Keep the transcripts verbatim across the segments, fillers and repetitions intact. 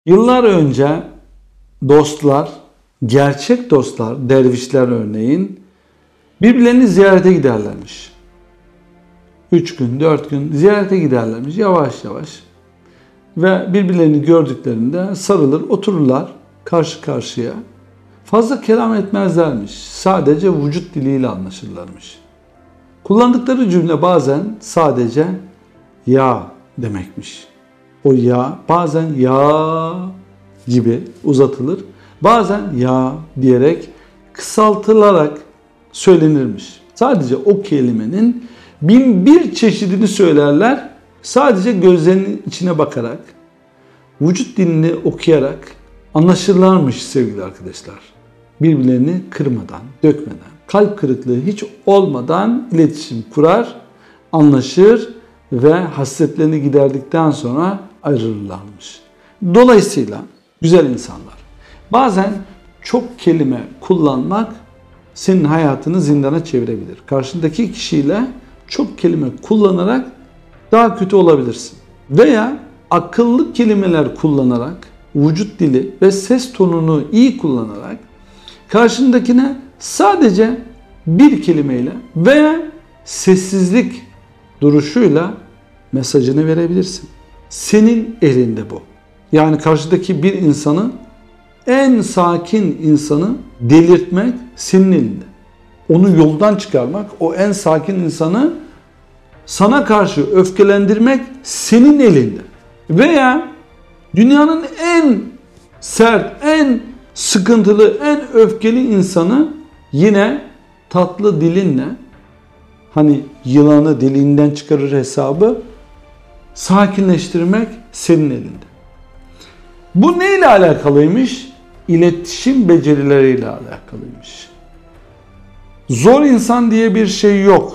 Yıllar önce dostlar, gerçek dostlar, dervişler örneğin birbirlerini ziyarete giderlermiş. Üç gün, dört gün ziyarete giderlermiş yavaş yavaş. Ve birbirlerini gördüklerinde sarılır, otururlar karşı karşıya. Fazla kelam etmezlermiş. Sadece vücut diliyle anlaşırlarmış. Kullandıkları cümle bazen sadece ya demekmiş. O ya bazen ya gibi uzatılır. Bazen ya diyerek kısaltılarak söylenirmiş. Sadece o kelimenin bin bir çeşidini söylerler. Sadece gözlerinin içine bakarak, vücut dilini okuyarak anlaşırlarmış sevgili arkadaşlar. Birbirlerini kırmadan, dökmeden, kalp kırıklığı hiç olmadan iletişim kurar, anlaşır ve hasretlerini giderdikten sonra ayrılırlarmış. Dolayısıyla güzel insanlar, bazen çok kelime kullanmak senin hayatını zindana çevirebilir. Karşındaki kişiyle çok kelime kullanarak daha kötü olabilirsin. Veya akıllı kelimeler kullanarak, vücut dili ve ses tonunu iyi kullanarak karşındakine sadece bir kelimeyle veya sessizlik duruşuyla mesajını verebilirsin. Senin elinde bu. Yani karşıdaki bir insanı, en sakin insanı delirtmek senin elinde. Onu yoldan çıkarmak, o en sakin insanı sana karşı öfkelendirmek senin elinde. Veya dünyanın en sert, en sıkıntılı, en öfkeli insanı yine tatlı dilinle, hani yılanı dilinden çıkarır hesabı, sakinleştirmek senin elinde. Bu neyle alakalıymış? İletişim becerileriyle alakalıymış. Zor insan diye bir şey yok.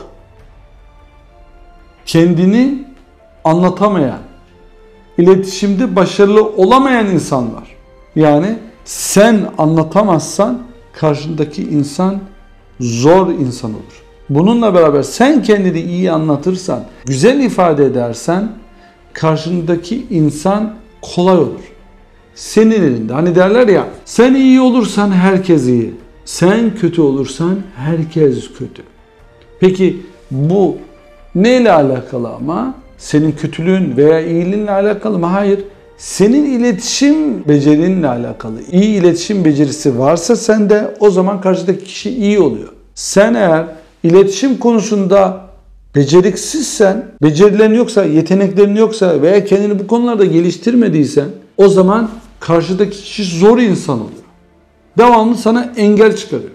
Kendini anlatamayan, iletişimde başarılı olamayan insan var. Yani sen anlatamazsan karşındaki insan zor insan olur. Bununla beraber sen kendini iyi anlatırsan, güzel ifade edersen karşındaki insan kolay olur. Senin elinde. Hani derler ya, sen iyi olursan herkes iyi. Sen kötü olursan herkes kötü. Peki bu neyle alakalı ama? Senin kötülüğün veya iyiliğinle alakalı mı? Hayır. Senin iletişim becerinle alakalı. İyi iletişim becerisi varsa sende, o zaman karşıdaki kişi iyi oluyor. Sen eğer iletişim konusunda beceriksizsen, becerilerin yoksa, yeteneklerin yoksa veya kendini bu konularda geliştirmediysen, o zaman karşıdaki kişi zor insan oluyor. Devamlı sana engel çıkarıyor.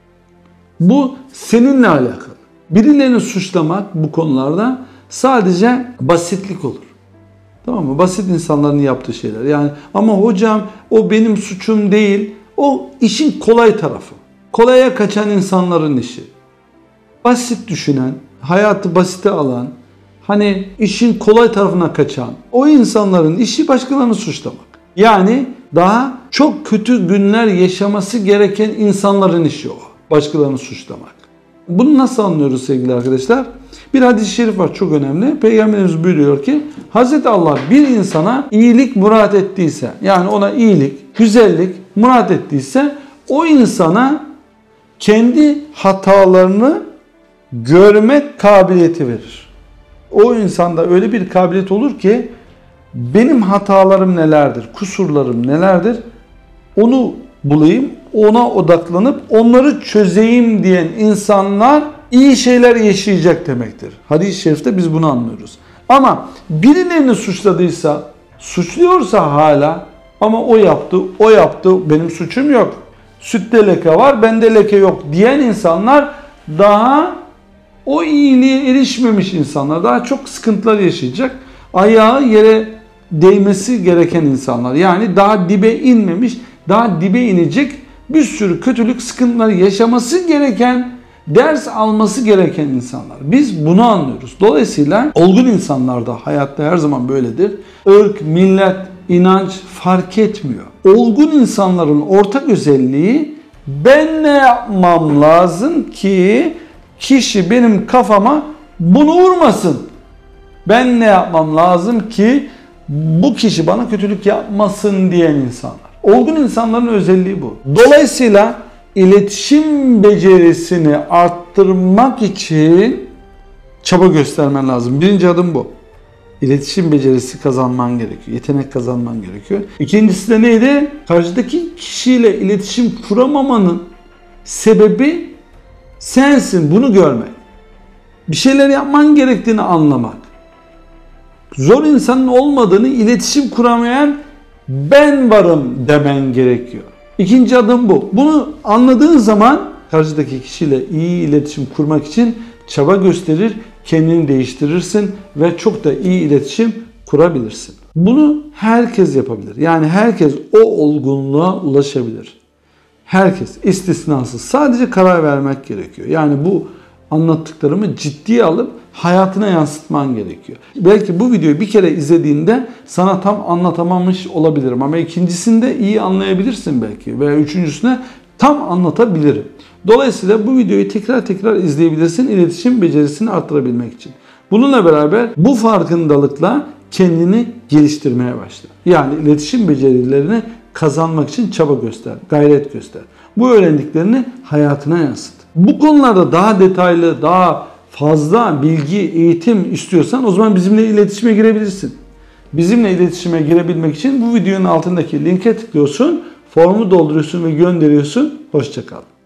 Bu seninle alakalı. Birilerini suçlamak bu konularda sadece basitlik olur. Tamam mı? Basit insanların yaptığı şeyler. Yani ama hocam o benim suçum değil. O işin kolay tarafı. Kolaya kaçan insanların işi. Basit düşünen, hayatı basite alan, hani işin kolay tarafına kaçan o insanların işi başkalarını suçlamak. Yani daha çok kötü günler yaşaması gereken insanların işi o. Başkalarını suçlamak. Bunu nasıl anlıyoruz sevgili arkadaşlar? Bir hadis-i şerif var, çok önemli. Peygamberimiz buyuruyor ki Hazreti Allah bir insana iyilik murat ettiyse, yani ona iyilik, güzellik murat ettiyse o insana kendi hatalarını görmek kabiliyeti verir. O insanda öyle bir kabiliyet olur ki benim hatalarım nelerdir, kusurlarım nelerdir onu bulayım, ona odaklanıp onları çözeyim diyen insanlar iyi şeyler yaşayacak demektir. Hadis-i şerifte biz bunu anlıyoruz. Ama birilerini suçladıysa, suçluyorsa hala ama o yaptı, o yaptı, benim suçum yok. Sütte leke var, bende leke yok diyen insanlar daha o iyiliğe erişmemiş insanlar. Daha çok sıkıntılar yaşayacak. Ayağı yere değmesi gereken insanlar. Yani daha dibe inmemiş, daha dibe inecek bir sürü kötülük, sıkıntıları yaşaması gereken, ders alması gereken insanlar. Biz bunu anlıyoruz. Dolayısıyla olgun insanlar da hayatta her zaman böyledir. Irk, millet, inanç fark etmiyor. Olgun insanların ortak özelliği ben ne yapmam lazım ki kişi benim kafama bunu vurmasın. Ben ne yapmam lazım ki bu kişi bana kötülük yapmasın diyen insanlar. Olgun insanların özelliği bu. Dolayısıyla iletişim becerisini arttırmak için çaba göstermen lazım. Birinci adım bu. İletişim becerisi kazanman gerekiyor. Yetenek kazanman gerekiyor. İkincisi de neydi? Karşıdaki kişiyle iletişim kuramamanın sebebi sensin. Bunu görmek. Bir şeyler yapman gerektiğini anlamak. Zor insanın olmadığını, iletişim kuramayan ben varım demen gerekiyor. İkinci adım bu. Bunu anladığın zaman karşıdaki kişiyle iyi iletişim kurmak için çaba gösterir, kendini değiştirirsin ve çok da iyi iletişim kurabilirsin. Bunu herkes yapabilir. Yani herkes o olgunluğa ulaşabilir. Herkes, istisnasız. Sadece karar vermek gerekiyor. Yani bu anlattıklarımı ciddiye alıp hayatına yansıtman gerekiyor. Belki bu videoyu bir kere izlediğinde sana tam anlatamamış olabilirim ama ikincisinde iyi anlayabilirsin belki veya üçüncüsüne tam anlatabilirim. Dolayısıyla bu videoyu tekrar tekrar izleyebilirsin iletişim becerisini arttırabilmek için. Bununla beraber bu farkındalıkla kendini geliştirmeye başla. Yani iletişim becerilerini kazanmak için çaba göster, gayret göster. Bu öğrendiklerini hayatına yansıt. Bu konularda daha detaylı, daha fazla bilgi, eğitim istiyorsan o zaman bizimle iletişime girebilirsin. Bizimle iletişime girebilmek için bu videonun altındaki linke tıklıyorsun, formu dolduruyorsun ve gönderiyorsun. Hoşça kal.